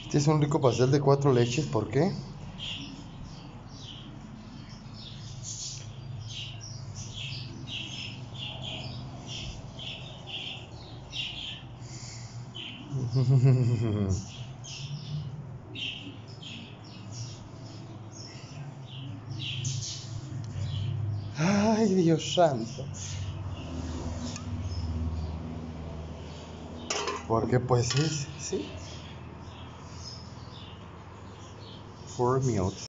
Este es un rico pastel de 4 leches, ¿por qué? Ay, Dios santo. Porque pues sí. 4 meals.